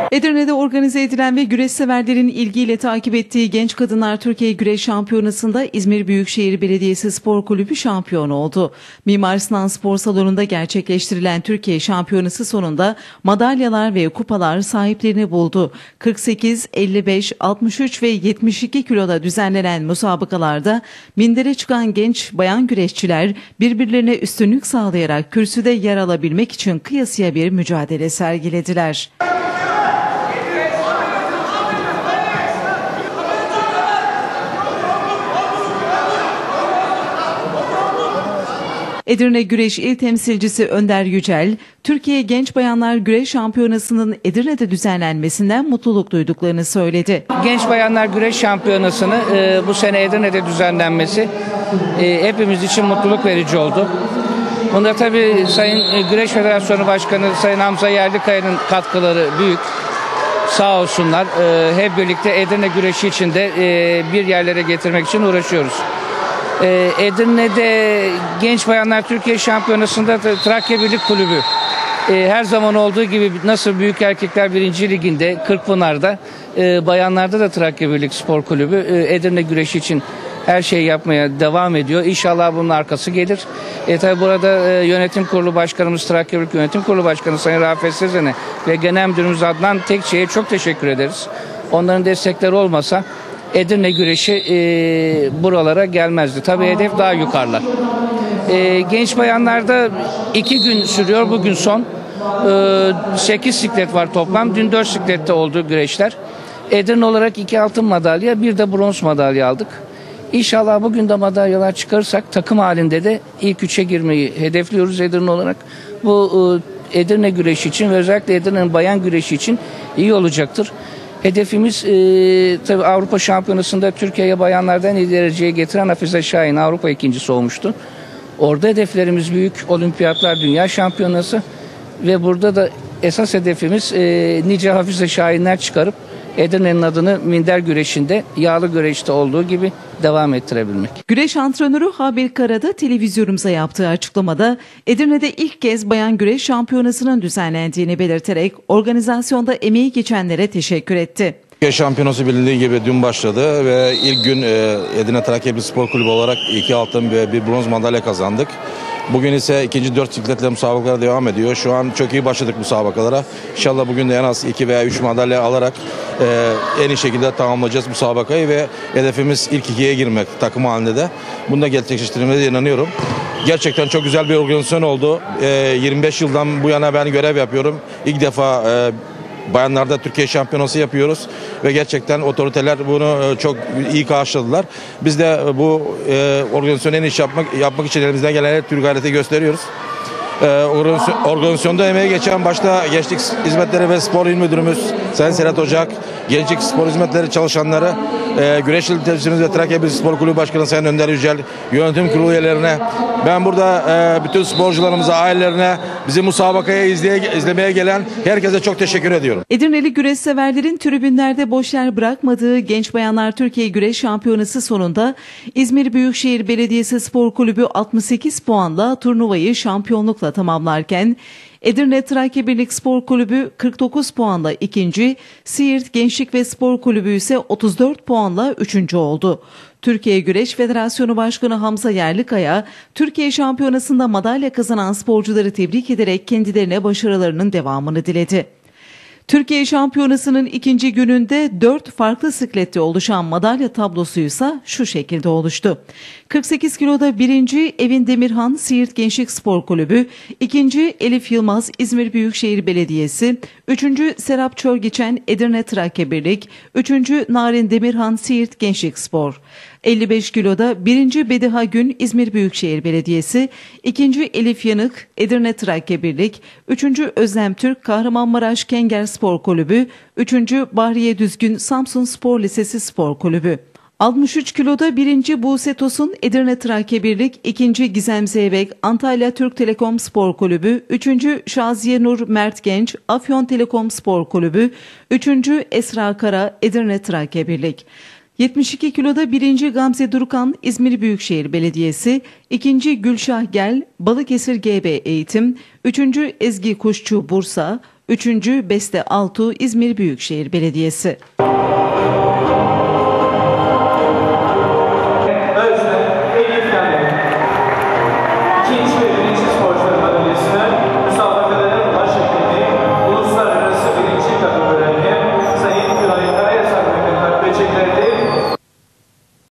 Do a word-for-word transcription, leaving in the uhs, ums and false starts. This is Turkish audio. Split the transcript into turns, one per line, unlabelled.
Edirne'de organize edilen ve güreş severlerin ilgiyle takip ettiği Genç Kadınlar Türkiye Güreş Şampiyonası'nda İzmir Büyükşehir Belediyesi Spor Kulübü şampiyon oldu. Mimar Sinan Spor Salonu'nda gerçekleştirilen Türkiye Şampiyonası sonunda madalyalar ve kupalar sahiplerini buldu. kırk sekiz, elli beş, altmış üç ve yetmiş iki kiloda düzenlenen müsabakalarda mindere çıkan genç bayan güreşçiler birbirlerine üstünlük sağlayarak kürsüde yer alabilmek için kıyasıya bir mücadele sergilediler. Edirne Güreş İl Temsilcisi Önder Yücel, Türkiye Genç Bayanlar Güreş Şampiyonası'nın Edirne'de düzenlenmesinden mutluluk duyduklarını söyledi.
Genç Bayanlar Güreş Şampiyonası'nı e, bu sene Edirne'de düzenlenmesi e, hepimiz için mutluluk verici oldu. Bunda tabii Sayın Güreş Federasyonu Başkanı Sayın Hamza Yerlikaya'nın katkıları büyük. Sağ olsunlar. E, hep birlikte Edirne güreşi için de e, bir yerlere getirmek için uğraşıyoruz. Ee, Edirne'de Genç Bayanlar Türkiye Şampiyonası'nda Trakya Birlik Kulübü ee, her zaman olduğu gibi nasıl Büyük Erkekler birinci Ligi'nde Kırkpınar'da e, bayanlarda da Trakya Birlik Spor Kulübü e, Edirne güreşi için her şeyi yapmaya devam ediyor. İnşallah bunun arkası gelir. E, tabi burada e, yönetim kurulu başkanımız Trakya Birlik Yönetim Kurulu Başkanı Sayın Rafet Sezen'e ve genel müdürümüz Adnan Tekçe'ye çok teşekkür ederiz. Onların destekleri olmasa Edirne güreşi e, buralara gelmezdi. Tabii hedef daha yukarılar. E, genç bayanlarda iki gün sürüyor. Bugün son. E, sekiz siklet var toplam. Dün dört siklette oldu güreşler. Edirne olarak iki altın madalya, bir de bronz madalya aldık. İnşallah bugün de madalyalar çıkarırsak takım halinde de ilk üçe girmeyi hedefliyoruz Edirne olarak. Bu e, Edirne güreşi için ve özellikle Edirne'nin bayan güreşi için iyi olacaktır. Hedefimiz e, tabii Avrupa Şampiyonası'nda Türkiye'ye bayanlardan iyi dereceye getiren Hafize Şahin Avrupa ikincisi olmuştu. Orada hedeflerimiz büyük, olimpiyatlar, dünya şampiyonası ve burada da esas hedefimiz e, nice Hafize Şahinler çıkarıp Edirne'nin adını minder güreşinde, yağlı güreşte olduğu gibi devam ettirebilmek.
Güreş antrenörü Habil Kara da televizyonumuza yaptığı açıklamada Edirne'de ilk kez bayan güreş şampiyonasının düzenlendiğini belirterek organizasyonda emeği geçenlere teşekkür etti.
Türkiye Şampiyonası bilindiği gibi dün başladı ve ilk gün Edirne Trakya Birlik Spor Kulübü olarak iki altın ve bir bronz madalya kazandık. Bugün ise ikinci dört sikletle müsabakalar devam ediyor. Şu an çok iyi başladık müsabakalara. İnşallah bugün de en az iki veya üç madalya alarak e, en iyi şekilde tamamlayacağız müsabakayı ve hedefimiz ilk ikiye girmek takım halinde de. Bunu da gerçekleştirmeye inanıyorum. Gerçekten çok güzel bir organizasyon oldu. E, yirmi beş yıldan bu yana ben görev yapıyorum. İlk defa e, bayanlarda Türkiye Şampiyonası yapıyoruz ve gerçekten otoriteler bunu çok iyi karşıladılar. Biz de bu e, organizasyonu en iyi yapmak, yapmak için elimizden gelen her türlü gayreti gösteriyoruz. Ee, organizasyonda emeği geçen başta Gençlik Hizmetleri ve Spor İl Müdürümüz Sayın Serhat Ocak, Gençlik Spor Hizmetleri çalışanları, e, Güreş İl Temsilcimiz ve Trakya Birlik Spor Kulübü Başkanı Sayın Önder Yücel, yönetim kurulu üyelerine, ben burada e, bütün sporcularımıza, ailelerine, bizi musabakaya izleye, izlemeye gelen herkese çok teşekkür ediyorum.
Edirneli güreş severlerin tribünlerde boş yer bırakmadığı Genç Bayanlar Türkiye Güreş Şampiyonası sonunda İzmir Büyükşehir Belediyesi Spor Kulübü altmış sekiz puanla turnuvayı şampiyonlukla tamamlarken Edirne Trakya Birlik Spor Kulübü kırk dokuz puanla ikinci, Siirt Gençlik ve Spor Kulübü ise otuz dört puanla üçüncü oldu. Türkiye Güreş Federasyonu Başkanı Hamza Yerlikaya, Türkiye Şampiyonası'nda madalya kazanan sporcuları tebrik ederek kendilerine başarılarının devamını diledi. Türkiye Şampiyonası'nın ikinci gününde dört farklı siklette oluşan madalya tablosuysa şu şekilde oluştu. kırk sekiz kiloda birinci Evin Demirhan Siirt Gençlik Spor Kulübü, ikinci Elif Yılmaz İzmir Büyükşehir Belediyesi, üçüncü Serap Çörgeçen Edirne Trakya Birlik, üçüncü Narin Demirhan Siirt Gençlik Spor. elli beş kiloda birinci Bediha Gün İzmir Büyükşehir Belediyesi, ikinci Elif Yanık Edirne Trakya Birlik, üçüncü Özlem Türk Kahramanmaraş Kenger Spor Kulübü, üçüncü Bahriye Düzgün Samsun Spor Lisesi Spor Kulübü. altmış üç kiloda birinci Buse Tosun Edirne Trakya Birlik, ikinci Gizem Zeybek Antalya Türk Telekom Spor Kulübü, üçüncü Şaziye Nur Mert Genç Afyon Telekom Spor Kulübü, üçüncü Esra Kara Edirne Trakya Birlik. yetmiş iki kiloda birinci Gamze Durukan İzmir Büyükşehir Belediyesi, ikinci Gülşah Gel Balıkesir G B Eğitim, üçüncü Ezgi Kuşçu Bursa, üçüncü Beste Altu İzmir Büyükşehir Belediyesi.
Özlem Elif Yanık. İkinci